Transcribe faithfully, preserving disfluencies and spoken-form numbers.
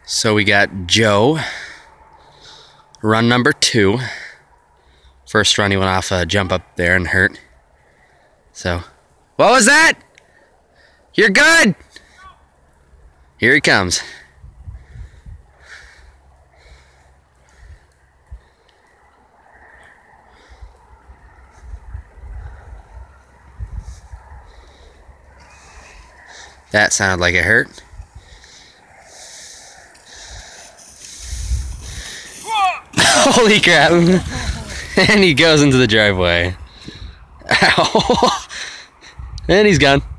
So we got Joe, run number two. First run he went off a jump up there and hurt. So, what was that? You're good! Here he comes. That sounded like it hurt. Holy crap. And he goes into the driveway. Ow. And he's gone.